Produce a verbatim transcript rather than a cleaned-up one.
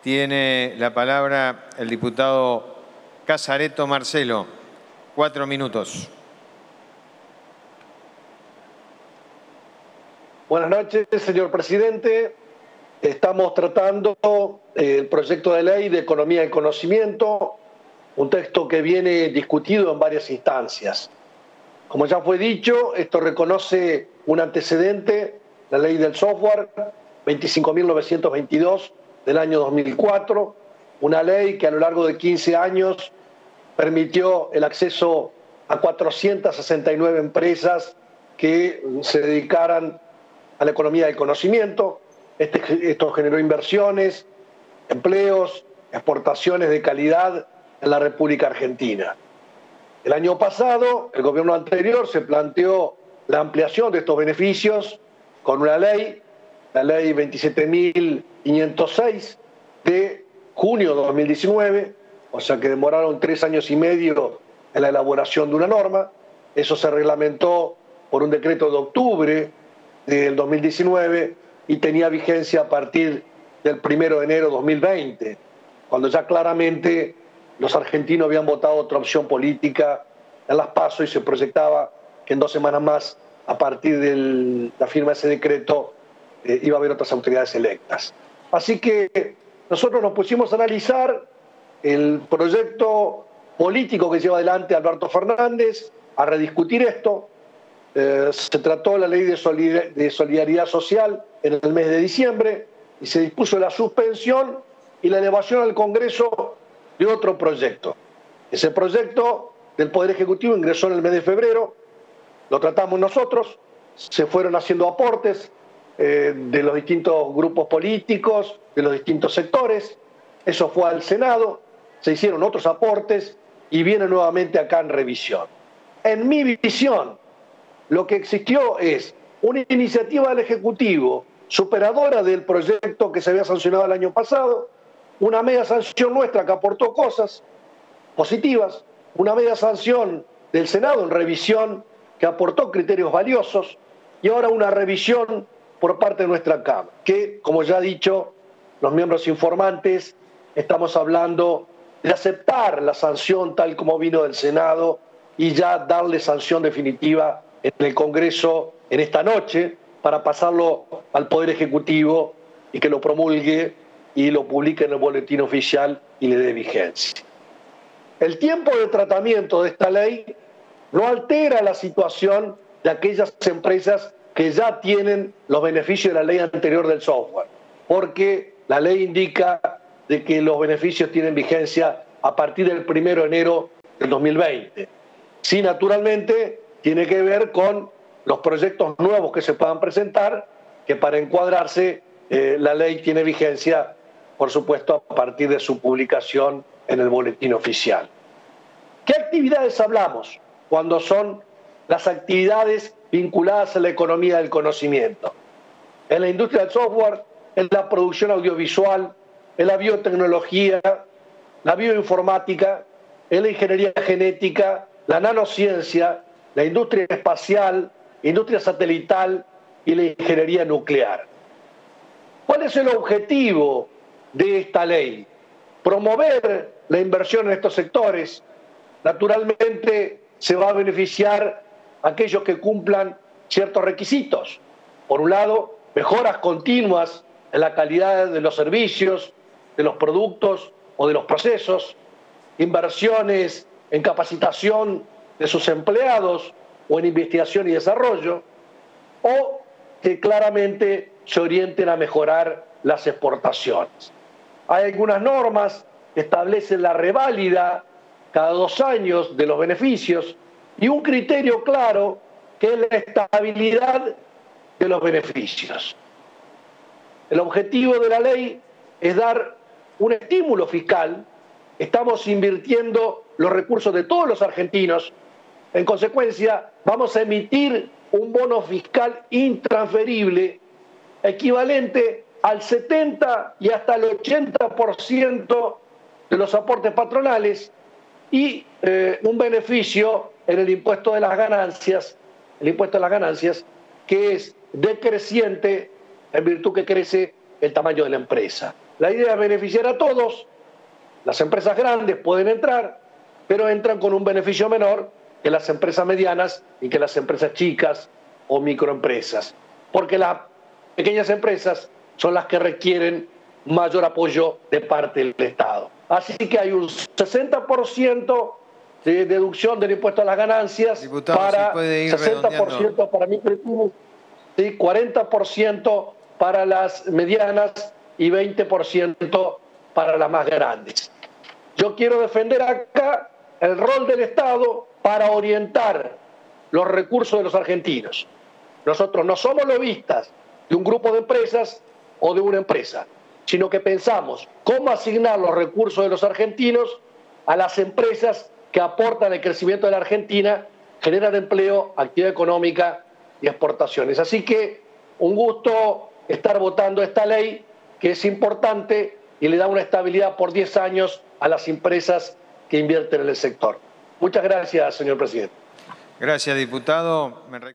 Tiene la palabra el diputado Casareto Marcelo. Cuatro minutos. Buenas noches, señor presidente. Estamos tratando el proyecto de ley de economía del conocimiento, un texto que viene discutido en varias instancias. Como ya fue dicho, esto reconoce un antecedente, la ley del software veinticinco mil novecientos veintidós del año dos mil cuatro, una ley que a lo largo de quince años permitió el acceso a cuatrocientas sesenta y nueve empresas que se dedicaran a la economía del conocimiento. Este, esto generó inversiones, empleos, exportaciones de calidad en la República Argentina. El año pasado, el gobierno anterior se planteó la ampliación de estos beneficios con una ley, la ley veintisiete mil quinientos seis de junio de dos mil diecinueve, o sea que demoraron tres años y medio en la elaboración de una norma. Eso se reglamentó por un decreto de octubre del dos mil diecinueve y tenía vigencia a partir del primero de enero de dos mil veinte, cuando ya claramente los argentinos habían votado otra opción política en las PASO y se proyectaba que en dos semanas más, a partir de la firma de ese decreto, eh, iba a haber otras autoridades electas. Así que nosotros nos pusimos a analizar el proyecto político que lleva adelante Alberto Fernández, a rediscutir esto. Eh, se trató la ley de solidaridad, de solidaridad social en el mes de diciembre y se dispuso la suspensión y la elevación al Congreso de otro proyecto. Ese proyecto del Poder Ejecutivo ingresó en el mes de febrero, lo tratamos nosotros, se fueron haciendo aportes eh, de los distintos grupos políticos, de los distintos sectores, eso fue al Senado, se hicieron otros aportes y viene nuevamente acá en revisión. En mi visión, lo que existió es una iniciativa del Ejecutivo superadora del proyecto que se había sancionado el año pasado, una media sanción nuestra que aportó cosas positivas, una media sanción del Senado en revisión que aportó criterios valiosos y ahora una revisión por parte de nuestra Cámara, que, como ya he dicho, los miembros informantes, estamos hablando de aceptar la sanción tal como vino del Senado y ya darle sanción definitiva en el Congreso en esta noche para pasarlo al Poder Ejecutivo y que lo promulgue y lo publique en el boletín oficial y le dé vigencia. El tiempo de tratamiento de esta ley no altera la situación de aquellas empresas que ya tienen los beneficios de la ley anterior del software, porque la ley indica de que los beneficios tienen vigencia a partir del primero de enero del dos mil veinte. Sí, naturalmente, tiene que ver con los proyectos nuevos que se puedan presentar, que para encuadrarse eh, la ley tiene vigencia, por supuesto, a partir de su publicación en el boletín oficial. ¿Qué actividades hablamos cuando son las actividades vinculadas a la economía del conocimiento? En la industria del software, en la producción audiovisual, en la biotecnología, la bioinformática, en la ingeniería genética, la nanociencia, la industria espacial, industria satelital y la ingeniería nuclear. ¿Cuál es el objetivo de esta ley? Promover la inversión en estos sectores. Naturalmente se va a beneficiar a aquellos que cumplan ciertos requisitos. Por un lado, mejoras continuas en la calidad de los servicios, de los productos o de los procesos, inversiones en capacitación de sus empleados o en investigación y desarrollo, o que claramente se orienten a mejorar las exportaciones. Hay algunas normas que establecen la reválida cada dos años de los beneficios y un criterio claro que es la estabilidad de los beneficios. El objetivo de la ley es dar un estímulo fiscal. Estamos invirtiendo los recursos de todos los argentinos. En consecuencia, vamos a emitir un bono fiscal intransferible equivalente al setenta y hasta el ochenta por ciento de los aportes patronales y eh, un beneficio en el impuesto de las ganancias, el impuesto de las ganancias, que es decreciente en virtud que crece el tamaño de la empresa. La idea es beneficiar a todos. Las empresas grandes pueden entrar, pero entran con un beneficio menor que las empresas medianas y que las empresas chicas o microempresas, porque las pequeñas empresas son las que requieren mayor apoyo de parte del Estado. Así que hay un sesenta por ciento de deducción del impuesto a las ganancias, Diputado, para ¿se puede ir sesenta por ciento para micropymes, ¿sí? cuarenta por ciento para las medianas y veinte por ciento para las más grandes. Yo quiero defender acá el rol del Estado para orientar los recursos de los argentinos. Nosotros no somos lobistas de un grupo de empresas o de una empresa, sino que pensamos cómo asignar los recursos de los argentinos a las empresas que aportan el crecimiento de la Argentina, generan empleo, actividad económica y exportaciones. Así que un gusto estar votando esta ley, que es importante y le da una estabilidad por diez años a las empresas que invierten en el sector. Muchas gracias, señor presidente. Gracias, diputado. Me